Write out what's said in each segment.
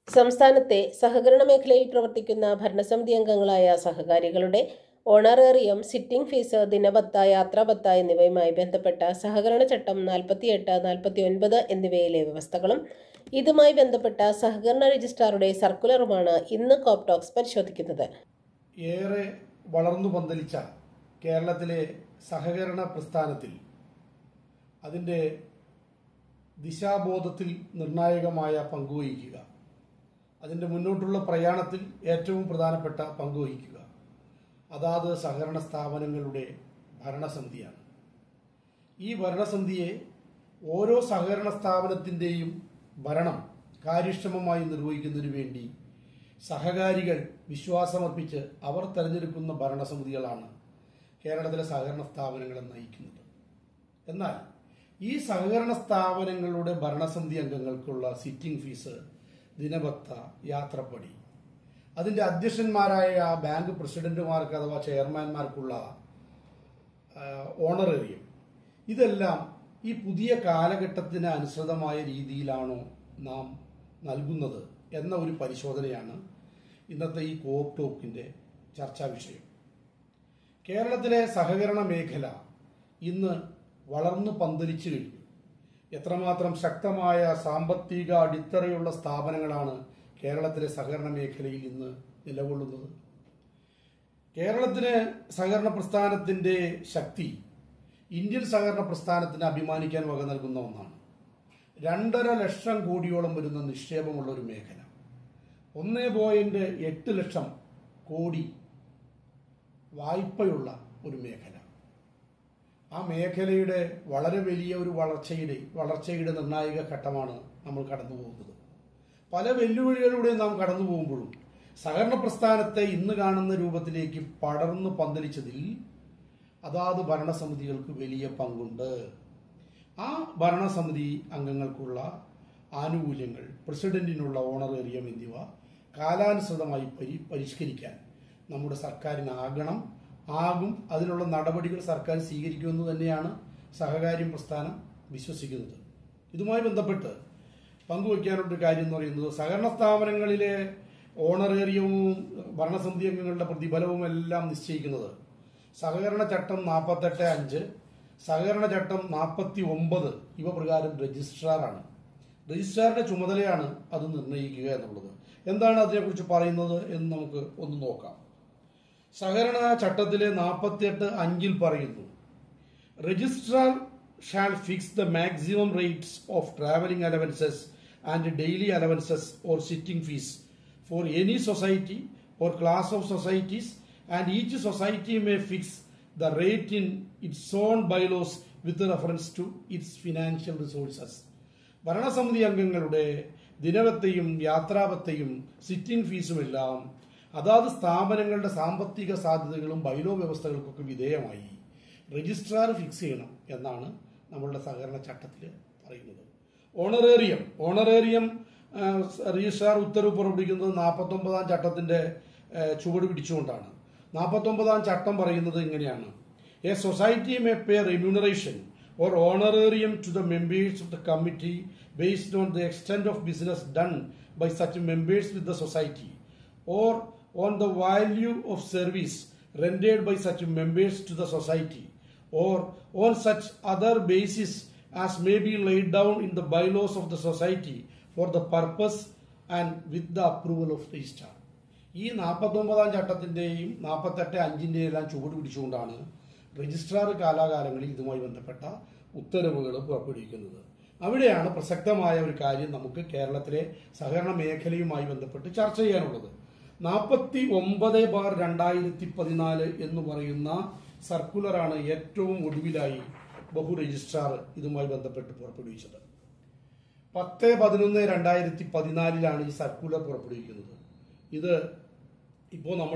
സംസ്ഥാനത്തെ സഹകരണ മേഖലയിൽ പ്രവർത്തിക്കുന്ന ഭരണസമിതി അംഗങ്ങളായ സഹകാരികളുടെ ഓണറേറിയം, സിറ്റിംഗ് ഫീസ്, ദിനഭത്ത, യാത്രാഭത്ത എന്നിവയുമായി ബന്ധപ്പെട്ട സഹകരണ ചട്ടം 48, 49 എന്നിവയിലെ വ്യവസ്ഥകളും ഇതുമായി ബന്ധപ്പെട്ട സഹകരണ രജിസ്ട്രാറുടെ സർക്കുലറുമാണ് ഇന്ന് കോപ്ടോക്സ് പരിശോധിക്കുന്നത്. ഏറെ വളർന്നു പന്തലിച്ച കേരളത്തിലെ സഹകരണ പ്രസ്ഥാനത്തിൽ അതിൻ്റെ ദിശാബോധത്തിൽ നിർണായകമായ പങ്കുവഹിക്കുക, അതിൻ്റെ മുന്നോട്ടുള്ള പ്രയാണത്തിൽ ഏറ്റവും പ്രധാനപ്പെട്ട പങ്കുവഹിക്കുക അതാത് സഹകരണ സ്ഥാപനങ്ങളുടെ ഭരണസമിതിയാണ്. ഈ ഭരണസമിതിയെ ഓരോ സഹകരണ സ്ഥാപനത്തിൻ്റെയും ഭരണം കാര്യക്ഷമമായി നിർവഹിക്കുന്നതിനു വേണ്ടി സഹകാരികൾ വിശ്വാസമർപ്പിച്ച് അവർ തെരഞ്ഞെടുക്കുന്ന ഭരണസമിതികളാണ് കേരളത്തിലെ സഹകരണ സ്ഥാപനങ്ങളെ നയിക്കുന്നത്. എന്നാൽ ഈ സഹകരണ സ്ഥാപനങ്ങളുടെ ഭരണസമിതി അംഗങ്ങൾക്കുള്ള സിറ്റിംഗ് ഫീസ്, ദിനഭത്ത, യാത്രപ്പടി, അതിൻ്റെ അധ്യക്ഷന്മാരായ ബാങ്ക് പ്രസിഡന്റുമാർക്ക് അഥവാ ചെയർമാൻമാർക്കുള്ള ഓണറേറിയം, ഇതെല്ലാം ഈ പുതിയ കാലഘട്ടത്തിന് അനുസൃതമായ രീതിയിലാണോ നാം നൽകുന്നത് എന്ന ഒരു പരിശോധനയാണ് ഇന്നത്തെ ഈ കോപ്പ് ടോക്കിൻ്റെ ചർച്ചാ വിഷയം. കേരളത്തിലെ സഹകരണ മേഖല ഇന്ന് വളർന്നു പന്തലിച്ചു കഴിഞ്ഞു. എത്രമാത്രം ശക്തമായ സാമ്പത്തിക അടിത്തറയുള്ള സ്ഥാപനങ്ങളാണ് കേരളത്തിലെ സഹകരണ മേഖലയിൽ ഇന്ന് നിലകൊള്ളുന്നത്. കേരളത്തിലെ സഹകരണ പ്രസ്ഥാനത്തിന്റെ ശക്തി ഇന്ത്യൻ സഹകരണ പ്രസ്ഥാനത്തിന് അഭിമാനിക്കാൻ വക നൽകുന്ന ഒന്നാണ്. 2.5 ലക്ഷം കോടിയോളം വരുന്ന നിക്ഷേപമുള്ള ഒരു മേഖല, 1.8 ലക്ഷം കോടി വായ്പയുള്ള ഒരു മേഖല. ആ മേഖലയുടെ വളരെ വലിയ ഒരു വളർച്ചയുടെ നിർണായക ഘട്ടമാണ് നമ്മൾ കടന്നു പോകുന്നത്. പല വെല്ലുവിളികളിലൂടെ നാം കടന്നു പോകുമ്പോഴും സഹകരണ പ്രസ്ഥാനത്തെ ഇന്ന് കാണുന്ന രൂപത്തിലേക്ക് പടർന്നു പന്തലിച്ചതിൽ അതാത് ഭരണസമിതികൾക്ക് വലിയ പങ്കുണ്ട്. ആ ഭരണസമിതി അംഗങ്ങൾക്കുള്ള ആനുകൂല്യങ്ങൾ, പ്രസിഡന്റിനുള്ള ഓണറേറിയം എന്നിവ കാലാനുസൃതമായി പരിഷ്കരിക്കാൻ നമ്മുടെ സർക്കാരിനാകും. അതിനുള്ള നടപടികൾ സർക്കാർ സ്വീകരിക്കുമെന്ന് തന്നെയാണ് സഹകാര്യം പ്രസ്ഥാനം വിശ്വസിക്കുന്നത്. ഇതുമായി ബന്ധപ്പെട്ട് പങ്കുവയ്ക്കാനുള്ള കാര്യം എന്ന് പറയുന്നത്, സഹകരണ സ്ഥാപനങ്ങളിലെ ഓണറേറിയവും ഭരണസമിതി അംഗങ്ങളുടെ പ്രതിഫലവും എല്ലാം നിശ്ചയിക്കുന്നത് സഹകരണ ചട്ടം 48(5), സഹകരണ ചട്ടം 49 ഇവ പ്രകാരം രജിസ്ട്രാറാണ്. രജിസ്ട്രാറുടെ ചുമതലയാണ് അത് നിർണ്ണയിക്കുക എന്നുള്ളത്. എന്താണ് അതിനെക്കുറിച്ച് പറയുന്നത് എന്ന് നമുക്ക് ഒന്ന് നോക്കാം. സഹകരണ ചട്ടത്തിലെ 48(5) പറയുന്നു, registrar shall fix the maximum rates of travelling allowances and daily allowances or sitting fees for any society or class of societies and each society may fix the rate in its own bylaws with reference to its financial resources. ഭരണസമിതി അംഗങ്ങളുടെ ദിനഭത്തയും യാത്രാഭത്തയും sitting ഫീസുമെല്ലാം അതാത് സ്ഥാപനങ്ങളുടെ സാമ്പത്തിക സാധ്യതകളും bylaw വ്യവസ്ഥകൾക്കൊക്കെ വിധേയമായി registrar fix ചെയ്യണം എന്നാണ് നമ്മളുടെ സഹകരണ ചട്ടത്തിൽ പറയുന്നത്. ഓണറേറിയം രജിസ്ട്രാർ ഉത്തരവ് പുറപ്പെടുവിക്കുന്നത് 49 ചട്ടത്തിന്റെ ചുവട് പിടിച്ചുകൊണ്ടാണ്. 49 ചട്ടം പറയുന്നത് ഇങ്ങനെയാണ്: a society may pay remuneration or honorarium to the members of the committee based on the extent of business done by such members with the society, or on the value of service rendered by such members to the society, or on such other basis as may be laid down in the bylaws of the society for the purpose and with the approval of registrar. ഈ 49 ചട്ടത്തിന്റെയും 48(5) എല്ലാം ചുവട് പിടിച്ചുകൊണ്ടാണ് registrar കാലാകാലങ്ങളിൽ ഇതുമായി ബന്ധപ്പെട്ട ഉത്തരവുകൾ പുറപ്പെടുവിക്കുന്നത്. അവിടെയാണ് പ്രസക്തമായ ഒരു കാര്യം നമുക്ക് കേരളത്തിലെ സഹകരണ മേഖലയുമായി ബന്ധപ്പെട്ട് ചർച്ച ചെയ്യാനുള്ളത്. 49/2014 എന്ന് പറയുന്ന സർക്കുലറാണ് ഏറ്റവും ഒടുവിലായി രജിസ്ട്രാർ ഇതുമായി ബന്ധപ്പെട്ട് പുറപ്പെടുവിച്ചത്. 10/11/2014 ഈ സർക്കുലർ പുറപ്പെടുവിക്കുന്നത്. ഇത് ഇപ്പോൾ നമ്മൾ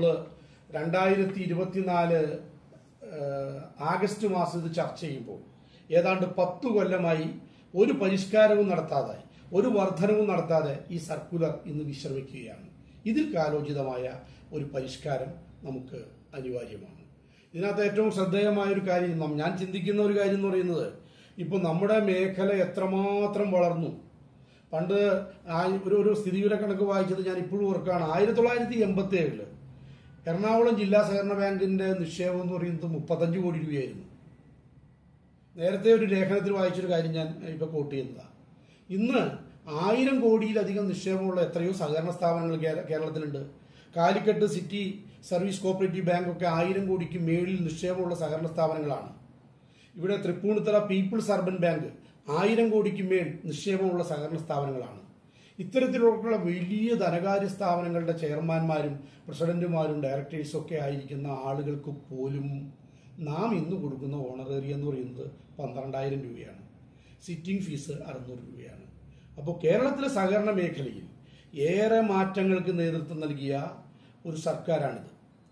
2024 ആഗസ്റ്റ് മാസം ഇത് ചർച്ച ചെയ്യുമ്പോൾ ഏതാണ്ട് 10 കൊല്ലമായി ഒരു പരിഷ്കാരവും നടത്താതെ, ഒരു വർധനവും നടത്താതെ ഈ സർക്കുലർ ഇന്ന് വിശ്രമിക്കുകയാണ്. ഇതിൽ കാലോചിതമായ ഒരു പരിഷ്കാരം നമുക്ക് അനിവാര്യമാണ്. ഇതിനകത്ത് ഏറ്റവും ശ്രദ്ധേയമായ ഒരു കാര്യം, ഞാൻ ചിന്തിക്കുന്ന ഒരു കാര്യം എന്ന് പറയുന്നത്, ഇപ്പോൾ നമ്മുടെ മേഖല എത്രമാത്രം വളർന്നു. പണ്ട് ഒരു സ്ഥിതിവിവരക്കണക്ക് വായിച്ചത് ഞാൻ ഇപ്പോഴും ഓർക്കുകയാണ്. 1987 എറണാകുളം ജില്ലാ സഹകരണ ബാങ്കിന്റെ നിക്ഷേപം എന്ന് പറയുന്നത് 35 കോടി രൂപയായിരുന്നു. നേരത്തെ ഒരു ലേഖനത്തിൽ വായിച്ചൊരു കാര്യം ഞാൻ ഇപ്പൊ കോട്ട് ചെയ്യുന്നതാണ്. ഇന്ന് 1000 കോടിയിലധികം നിക്ഷേപമുള്ള എത്രയോ സഹകരണ സ്ഥാപനങ്ങൾ കേരളത്തിലുണ്ട്. Calicut city service cooperative bank ഒക്കെ 1000 കോടിക്ക് മേളിൽ നിക്ഷേപമുള്ള സഹകരണ സ്ഥാപനങ്ങളാണ്. ഇവിടെ തൃപ്പൂണിത്തുറ പീപ്പിൾസ് അർബൻ ബാങ്ക് 1000 കോടിക്ക് മേൽ നിക്ഷേപമുള്ള സഹകരണ സ്ഥാപനങ്ങളാണ്. ഇത്തരത്തിലുള്ള വലിയ ധനകാര്യ സ്ഥാപനങ്ങളുടെ ചെയർമാൻമാരും പ്രസിഡന്റുമാരും ഡയറക്ടേഴ്സും ഒക്കെ ആയിരിക്കുന്ന ആളുകൾക്ക് പോലും നാം ഇന്ന് കൊടുക്കുന്ന ഓണറേറിയം എന്ന് പറയുന്നത് 12,000 രൂപയാണ്. സിറ്റിംഗ് ഫീസ് 600 രൂപയാണ്. അപ്പോൾ കേരളത്തിലെ സഹകരണ മേഖലയിൽ ഏറെ മാറ്റങ്ങൾക്ക് നേതൃത്വം നൽകിയ ഒരു സർക്കാരാണിത്.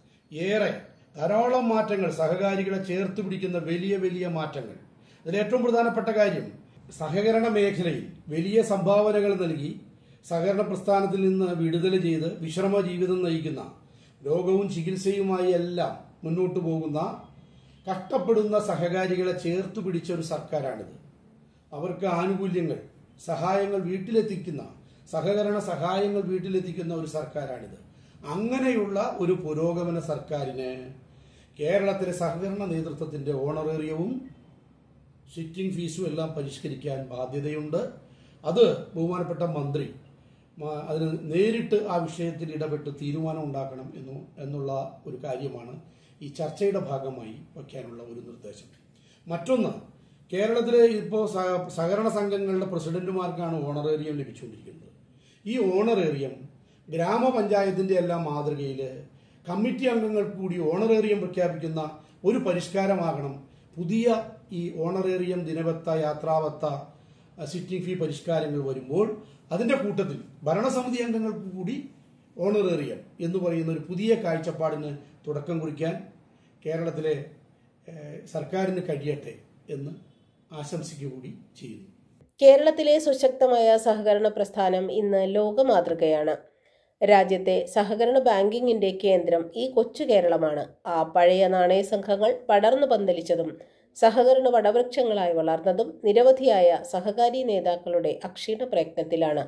ധാരാളം മാറ്റങ്ങൾ, സഹകാരികളെ ചേർത്ത് പിടിക്കുന്ന വലിയ വലിയ മാറ്റങ്ങൾ. അതിൽ ഏറ്റവും പ്രധാനപ്പെട്ട കാര്യം, സഹകരണ മേഖലയിൽ വലിയ സംഭാവനകൾ നൽകി സഹകരണ പ്രസ്ഥാനത്തിൽ നിന്ന് വിടുതല ചെയ്ത് വിശ്രമ ജീവിതം നയിക്കുന്ന, രോഗവും ചികിത്സയുമായി എല്ലാം മുന്നോട്ട് പോകുന്ന, കഷ്ടപ്പെടുന്ന സഹകാരികളെ ചേർത്ത് പിടിച്ച ഒരു സർക്കാരാണിത്. അവർക്ക് ആനുകൂല്യങ്ങൾ, സഹായങ്ങൾ വീട്ടിലെത്തിക്കുന്ന, സഹകരണ സഹായങ്ങൾ വീട്ടിലെത്തിക്കുന്ന ഒരു സർക്കാരാണിത്. അങ്ങനെയുള്ള ഒരു പുരോഗമന സർക്കാരിന് കേരളത്തിലെ സഹകരണ നേതൃത്വത്തിന്റെ ഓണറേറിയവും സിറ്റിംഗ് ഫീസും എല്ലാം പരിഷ്കരിക്കാൻ ബാധ്യതയുണ്ട്. അത് ബഹുമാനപ്പെട്ട മന്ത്രി അതിന് നേരിട്ട് ആ വിഷയത്തിൽ ഇടപെട്ട് തീരുമാനം ഉണ്ടാക്കണം എന്നുള്ള ഒരു കാര്യമാണ് ഈ ചർച്ചയുടെ ഭാഗമായി വയ്ക്കാനുള്ള ഒരു നിർദ്ദേശം. മറ്റൊന്ന്, കേരളത്തിലെ ഇപ്പോൾ സഹകരണ സംഘങ്ങളുടെ പ്രസിഡന്റുമാർക്കാണ് ഓണറേറിയം ലഭിച്ചുകൊണ്ടിരിക്കുന്നത്. ഈ ഓണറേറിയം ഗ്രാമപഞ്ചായത്തിന്റെ എല്ലാം മാതൃകയിൽ കമ്മിറ്റി അംഗങ്ങൾക്ക് കൂടി ഓണറേറിയം പ്രഖ്യാപിക്കുന്ന ഒരു പരിഷ്കാരമാകണം. പുതിയ ഈ ഓണറേറിയം ദിനബത്ത, യാത്രാബത്ത, സിറ്റിംഗ് ഫീ പരിഷ്കാരങ്ങൾ വരുമ്പോൾ അതിന്റെ കൂട്ടത്തിൽ ഭരണസമിതി അംഗങ്ങൾക്ക് കൂടി ഓണറേറിയം എന്ന് പറയുന്ന ഒരു പുതിയ കാഴ്ചപ്പാടിന് തുടക്കം കുറിക്കാൻ കേരളത്തിലെ സർക്കാരിന് കഴിയട്ടെ എന്ന് ആശംസിക്കുകകൂടി ചെയ്യുന്നു. കേരളത്തിലെ സുശക്തമായ സഹകരണ പ്രസ്ഥാനം ഇന്ന് ലോകമാതൃകയാണ്. രാജ്യത്തെ സഹകരണ ബാങ്കിങ്ങിന്റെ കേന്ദ്രം ഈ കൊച്ചു കേരളമാണ്. ആ പഴയ നാണയ സംഘങ്ങൾ പടർന്നു പന്തലിച്ചതും സഹകരണ വടവൃക്ഷങ്ങളായി വളർന്നതും നിരവധിയായ സഹകാരി നേതാക്കളുടെ അക്ഷീണ പ്രയത്നത്തിലാണ്.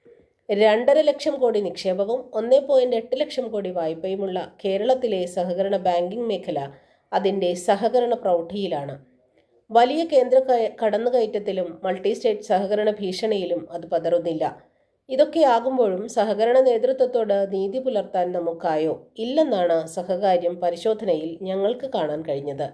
2.5 ലക്ഷം കോടി നിക്ഷേപവും 1.8 ലക്ഷം കോടി വായ്പയുമുള്ള കേരളത്തിലെ സഹകരണ ബാങ്കിംഗ് മേഖല അതിന്റെ സഹകരണ പ്രൗഢിയിലാണ്. വലിയ കേന്ദ്ര കടന്നുകയറ്റത്തിലും മൾട്ടി സ്റ്റേറ്റ് സഹകരണ ഭീഷണിയിലും അത് പതറുന്നില്ല. ഇതൊക്കെയാകുമ്പോഴും സഹകരണ നേതൃത്വത്തോട് നീതി പുലർത്താൻ നമുക്കായോ ഇല്ലെന്നാണ് സഹകാര്യം പരിശോധനയിൽ ഞങ്ങൾക്ക് കാണാൻ കഴിഞ്ഞത്.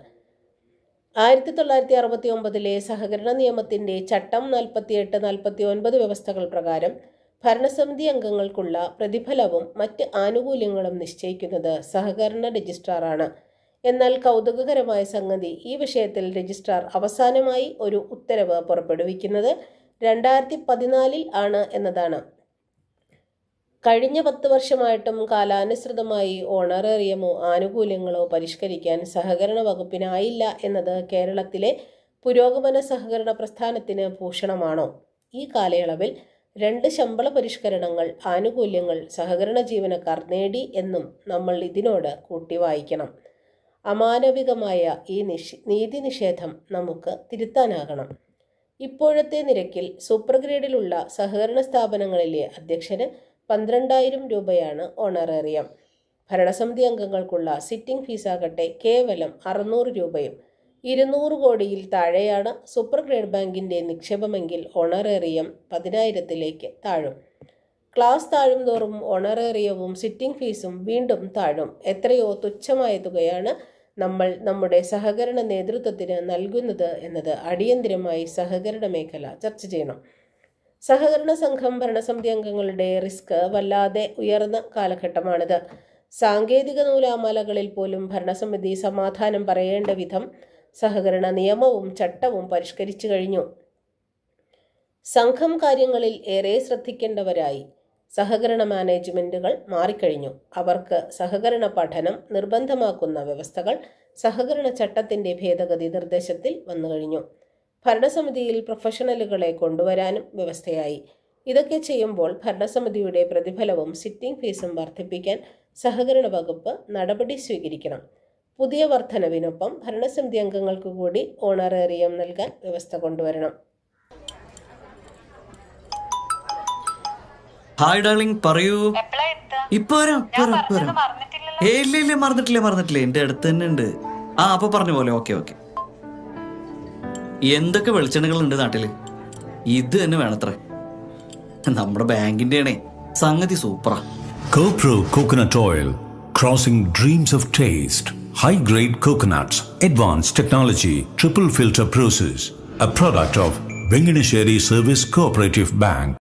1969 സഹകരണ നിയമത്തിന്റെ ചട്ടം 48-49 വ്യവസ്ഥകൾ പ്രകാരം ഭരണസമിതി അംഗങ്ങൾക്കുള്ള പ്രതിഫലവും മറ്റ് ആനുകൂല്യങ്ങളും നിശ്ചയിക്കുന്നത് സഹകരണ രജിസ്ട്രാറാണ്. എന്നാൽ കൗതുകകരമായ സംഗതി, ഈ വിഷയത്തിൽ രജിസ്ട്രാർ അവസാനമായി ഒരു ഉത്തരവ് പുറപ്പെടുവിക്കുന്നത് 2014 ആണ് എന്നതാണ്. കഴിഞ്ഞ 10 വർഷമായിട്ടും കാലാനുസൃതമായി ഓണറേറിയമോ ആനുകൂല്യങ്ങളോ പരിഷ്കരിക്കാൻ സഹകരണ വകുപ്പിനായില്ല എന്നത് കേരളത്തിലെ പുരോഗമന സഹകരണ പ്രസ്ഥാനത്തിന് ഭൂഷണമാണോ? ഈ കാലയളവിൽ 2 ശമ്പള പരിഷ്കരണങ്ങൾ, ആനുകൂല്യങ്ങൾ സഹകരണ ജീവനക്കാർ നേടി എന്നും നമ്മൾ ഇതിനോട് കൂട്ടി വായിക്കണം. അമാനവികമായ ഈ നീതി നിഷേധം നമുക്ക് തിരുത്താനാകണം. ഇപ്പോഴത്തെ നിരക്കിൽ സൂപ്പർ ഗ്രേഡിലുള്ള സഹകരണ സ്ഥാപനങ്ങളിലെ അധ്യക്ഷന് 12,000 രൂപയാണ് ഓണറേറിയം. ഭരണസമിതി അംഗങ്ങൾക്കുള്ള സിറ്റിംഗ് ഫീസാകട്ടെ കേവലം 600 രൂപയും. 200 കോടിയിൽ താഴെയാണ് സൂപ്പർ ഗ്രേഡ് ബാങ്കിന്റെ നിക്ഷേപമെങ്കിൽ ഓണറേറിയം 10,000-ലേക്ക് താഴും. ക്ലാസ് താഴും തോറും ഓണറേറിയവും സിറ്റിംഗ് ഫീസും വീണ്ടും താഴും. എത്രയോ തുച്ഛമായ തുകയാണ് നമ്മൾ നമ്മുടെ സഹകരണ നേതൃത്വത്തിന് നൽകുന്നത് എന്നത് അടിയന്തിരമായി സഹകരണ മേഖല ചർച്ച ചെയ്യണം. സഹകരണ സംഘം ഭരണസമിതി അംഗങ്ങളുടെ റിസ്ക് വല്ലാതെ ഉയർന്ന കാലഘട്ടമാണിത്. സാങ്കേതിക നൂലാമാലകളിൽ പോലും ഭരണസമിതി സമാധാനം പറയേണ്ട വിധം സഹകരണ നിയമവും ചട്ടവും പരിഷ്കരിച്ചു കഴിഞ്ഞു. സംഘം കാര്യങ്ങളിൽ ഏറെ ശ്രദ്ധിക്കേണ്ടവരായി സഹകരണ മാനേജ്മെന്റുകൾ മാറിക്കഴിഞ്ഞു. അവർക്ക് സഹകരണ പഠനം നിർബന്ധമാക്കുന്ന വ്യവസ്ഥകൾ സഹകരണ ചട്ടത്തിന്റെ ഭേദഗതി നിർദ്ദേശത്തിൽ വന്നുകഴിഞ്ഞു. ഭരണസമിതിയിൽ പ്രൊഫഷണലുകളെ കൊണ്ടുവരാനും വ്യവസ്ഥയായി. ഇതൊക്കെ ചെയ്യുമ്പോൾ ഭരണസമിതിയുടെ പ്രതിഫലവും സിറ്റിംഗ് ഫീസും വർദ്ധിപ്പിക്കാൻ സഹകരണ വകുപ്പ് നടപടി സ്വീകരിക്കണം. പുതിയ വർധനവിനൊപ്പം ഭരണസമിതി അംഗങ്ങൾക്ക് കൂടി ഓണറേറിയം നൽകാൻ വ്യവസ്ഥ കൊണ്ടുവരണം. ഹായ് ഡാർലിംഗ്, പറയൂ. ഇപ്പൊ വരാം. ഇല്ല മറന്നിട്ടില്ല, എന്റെ അടുത്ത് തന്നെ ഉണ്ട്. അപ്പൊ പറഞ്ഞ പോലെ. ഓക്കെ. എന്തൊക്കെ വെളിച്ചെണ്ണകൾ ഉണ്ട് നാട്ടില്? ഇത് തന്നെ വേണത്രേ. നമ്മുടെ ബാങ്കിന്റെ ആണേ. സംഗതി സൂപ്പറാ. CoPro Coconut Oil, crossing dreams of taste. High-grade coconuts, advanced technology, triple filter process. A product of Venganesheri Service Cooperative Bank.